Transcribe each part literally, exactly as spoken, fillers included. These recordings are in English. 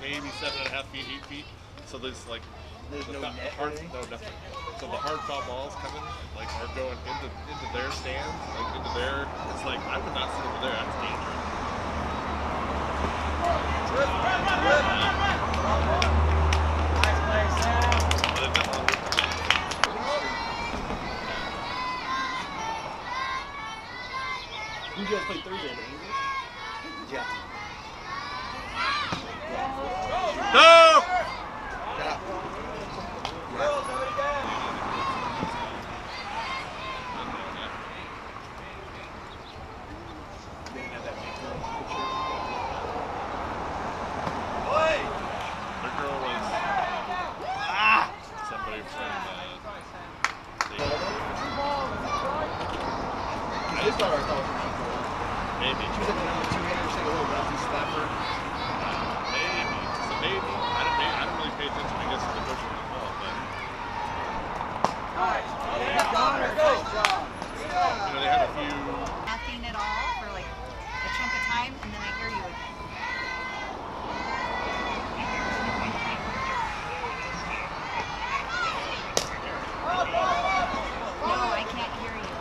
maybe seven and a half feet, eight feet. So there's like there's the no net hard, no nothing. So the hard foul balls coming like are going into into their stands, like into their. It's like I would not sit over there. That's dangerous. Nice play, Sam. Who you guys played Thursday? The Angels? Yeah. Go! Yeah. Their girl was ah, somebody from uh, I just thought I thought it was number four. Maybe. She was like the number two hitter. She had a little bouncy slapper. Maybe. It's a maybe. I don't, maybe, I don't really pay attention, I guess, to the coach of the ball, but. Nice. Yeah, got her. Good job. You know, they had a few. Nothing at all for like a chunk of time, and then I hear you again. No, I can't hear you.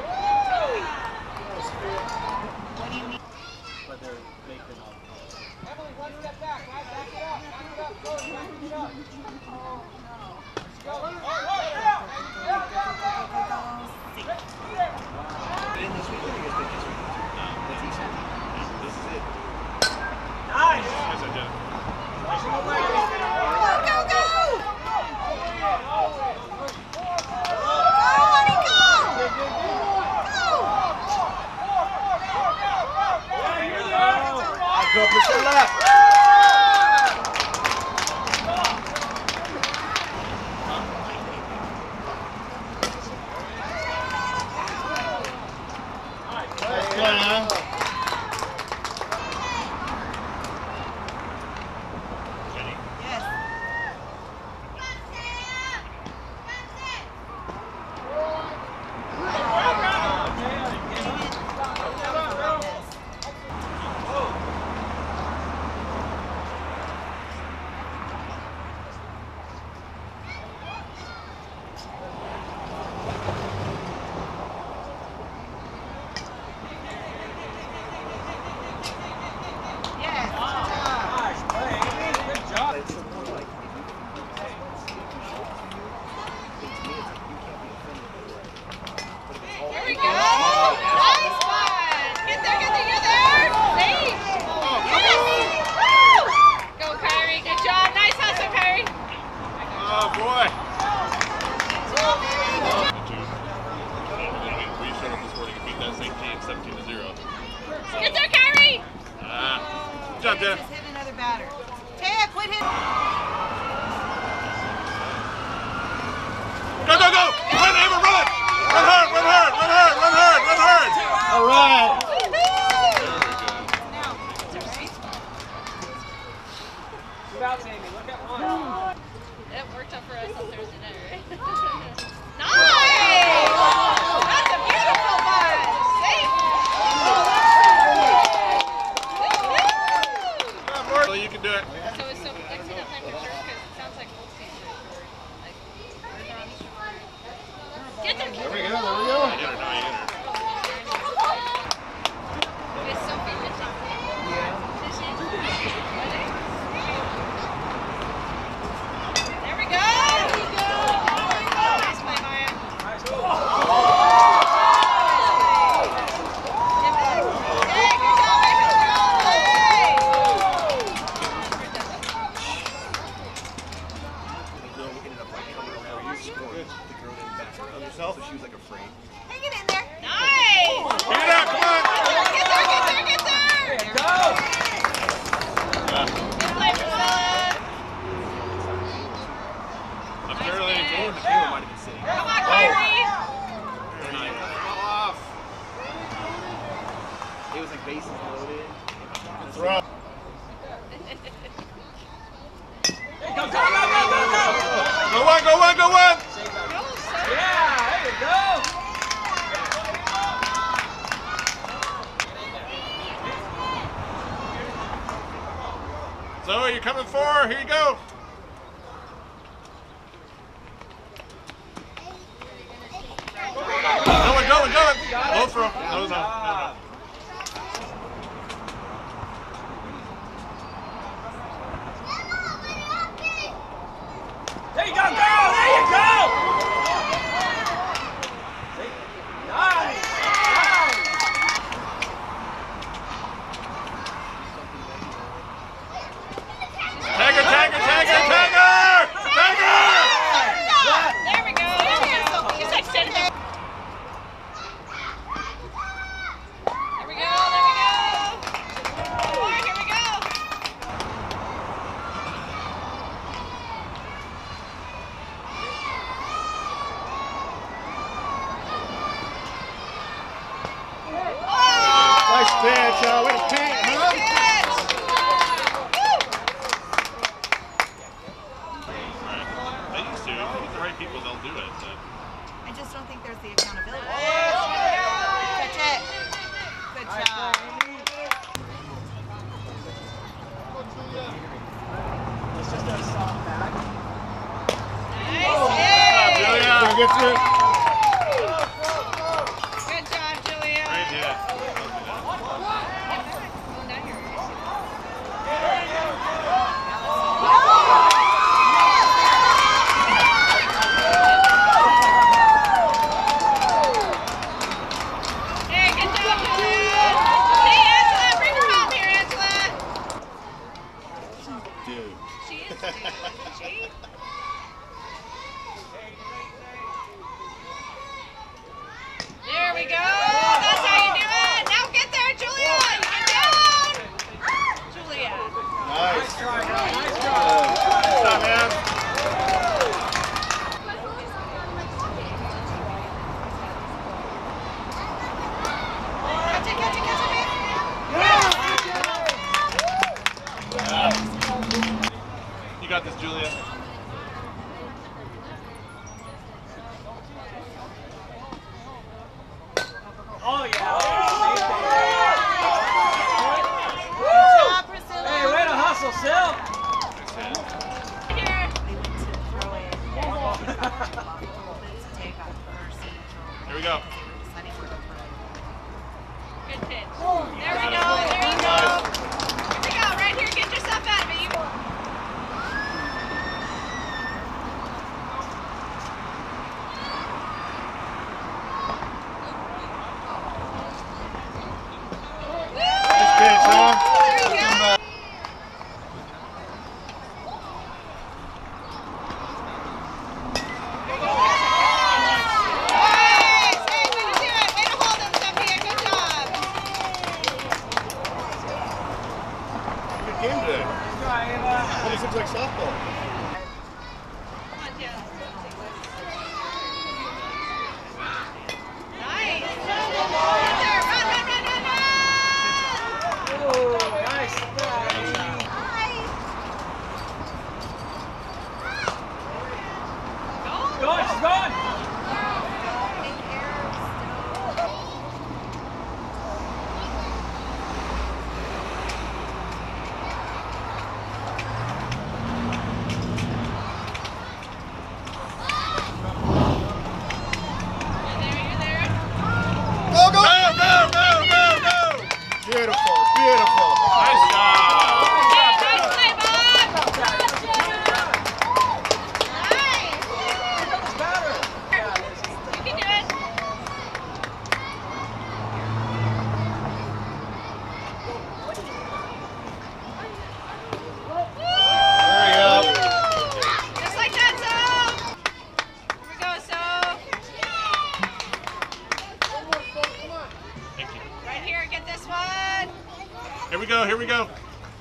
What do you mean? But they're making up. Emily, one step back. Right? Back it up. Back it up. Go. Back it up. Oh, no. Go. Oh, oh, yeah. Yeah, yeah, yeah. In this week, I guess they just no. That's easy. This is it. Nice. Yes, I did. Go, go, go! Go push your left. Nice play, huh? seventeen to zero. Get there, Kyrie! Ah. Good job, Jeff. Just hit another batter. Taya, quit hitting. Go, go, go! Run, Ava, run! Run hard, run hard, run hard, run hard, run hard! All right. Now, that's all right. Two outs, Amy. Look at one. It worked out for us on Thursday night, right? Nice! That's a beautiful one! Safe! Well, you can do it. So it's so, let's see that time for sure, because it sounds like old season. Like, they're on the shore. Get there, There we go, there we go. I get her, no, I get her. Is Sophie pitching? Yeah. Is she? Ready? There we go! There we go! Nice play, Maya. Nice. Okay, good job, Yourself, so she was like afraid. Hang it in there. Nice! Pick it up, come on! Get there, get there, get there! There you go! Good play, Priscilla! I'm barely The camera might have been sitting. Come on, Kyrie! off. It was like bases loaded. That's right. Go, go, go, go, go, go! Go one, go one, go one! Yeah, there you go! So you're coming for, here you go. Going, going, going. Low throw. No, no, no, no. There you go, girl! There you go! Nice! Nice! Tagger, tagger, tagger, tagger! Tagger! There we go. There we go. She's like standing there. There we go. There we go. More. Here we go. Oh! Nice pitch, uh, way to paint, huh? They used to. If you get the right people, they'll do it. But I just don't think there's the accountability. Catch it. Good job. It's just a soft bag. Nice. Julia. So get through. Good job, Julia. Great hit. Going down here. Hey, good job, Julia. Hey, Angela, bring her home here, Angela. Dude. She is, dude, isn't she? There we go. That's how you do it. Now get there, Julia. Get down. Julia. Nice. Try, girl. Nice job. Good job, man. Catch it, catch it, catch it, You got this, Julia. Oh, yeah. Good job, Priscilla. Hey, way to hustle, Sil. Nice hit. Here. They went to throw it. They got a little bit to take off first. Here we go. Sunny would have put Good pitch. There we go. There you go. Here we go. Right here. Get yourself out of it. You Nice pitch, huh? There you go. Nice. Hey, way to do it. Way to hold him, Sophia. Good job. Good game today. Try, Ava. Almost looks like softball. Come on, Teal. Nice. Get there. Run, run, run, run, run. Ooh, nice. Go. She's going, she's going. You're there, you're there. Go, go! Go, go, go, go, go! Beautiful, beautiful. Nice job. Yeah, nice play, Bob. Nice. It's better. You can do it. There you go. Just like that, Zoe. Here we go, Zoe. Thank you. Right here, get this one. Here we go, here we go.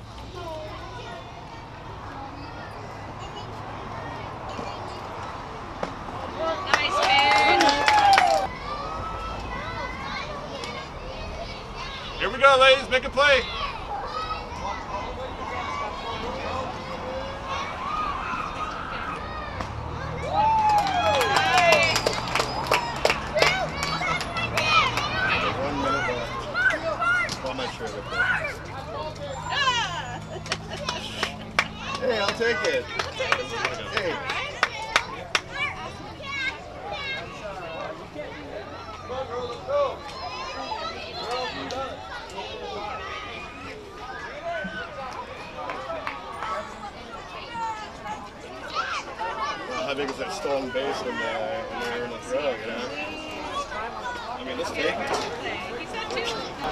Nice pitch. Here we go, ladies. Make a play. Nice. One minute left. Well, I'm not sure of it. Ah. Hey, I'll take it. Hey. How big is that stolen base in, the, in there in the throw, you know? I mean, let's take it. He said two.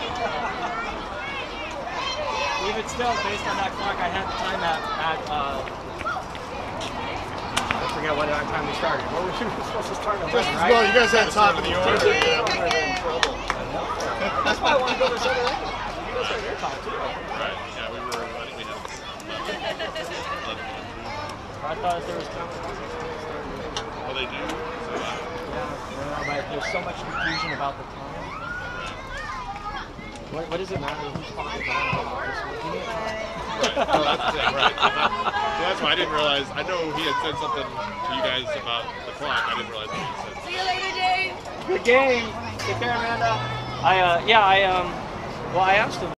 Even still, based on that clock, I had the time at, at uh, I forget what time we started. What were we supposed to start at? Just Right? well, you guys had top of the order. Okay, Yeah, we were okay. in trouble. That's why I wanted to go to Southern England. You guys had your top too. Right. Yeah, we were. I think we had. I thought there was competition. Well, they do. So, uh, Yeah, but there's so much confusion about the time. What, what does it matter who's talking about this one? right. No, that's the thing. Right. So, that, so that's why I didn't realize. I know he had said something to you guys about the clock. I didn't realize what he said. See you later, Dave. Good game. Take care, Amanda. I uh, yeah, I um, well, I asked him.